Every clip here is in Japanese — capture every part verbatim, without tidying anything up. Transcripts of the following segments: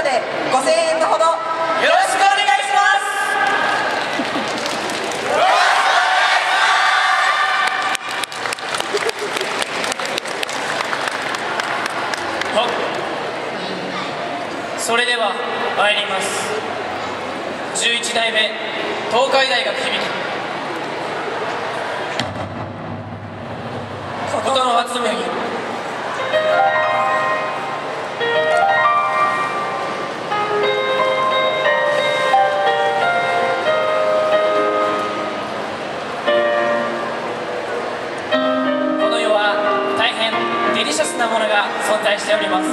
のでごせんえんのほどよろしくお願いします。 はっ、それでは参ります。じゅういち代目東海大学響きことの初麦。この世は大変デリシャスなものが存在しております。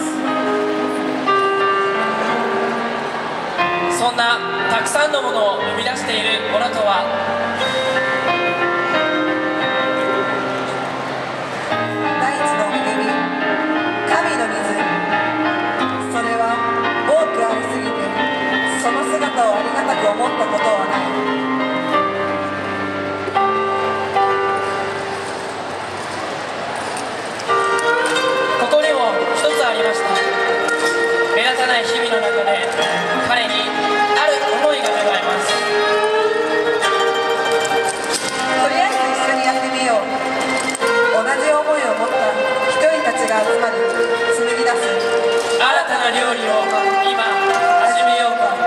そんなたくさんのものを生み出しているものとは、 大地の恵み、神の水。それは多くありすぎて、その姿をありがたく思ったことはない。 ここにも一つありました。目立たない日々の中で彼にある思いが芽生えます。 とりあえず一緒にやってみよう。同じ思いを持った人たちが集まり紡ぎ出す新たな料理を今始めようか。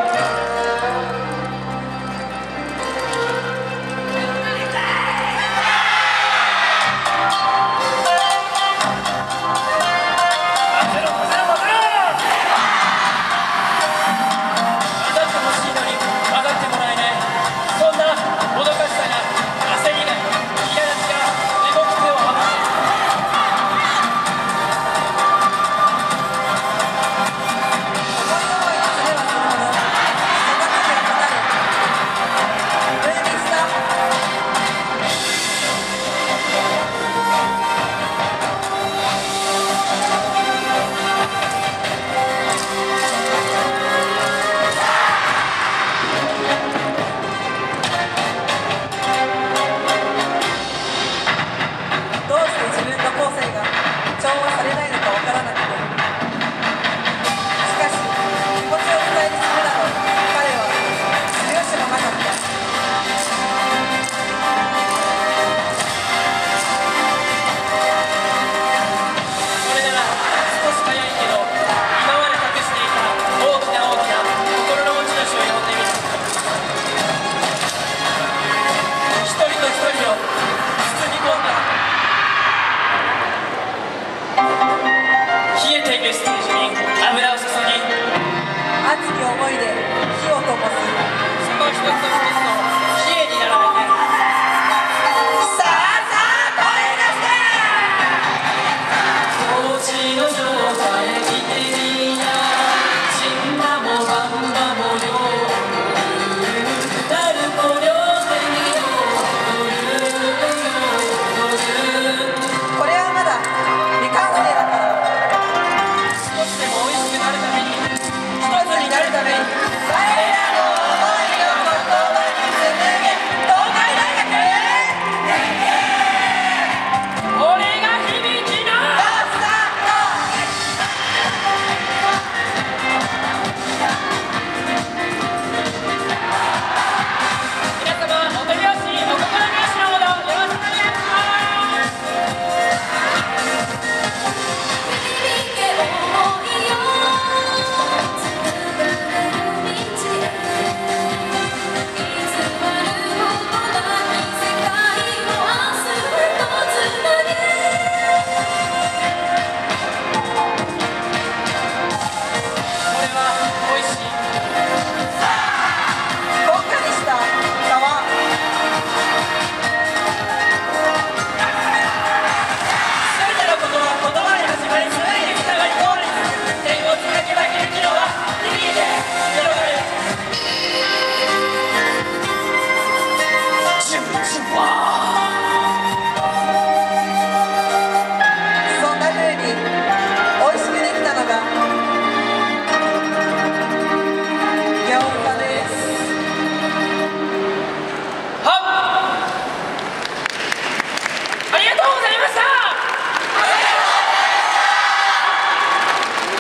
熱き思いで火を灯す。 その一つ一つ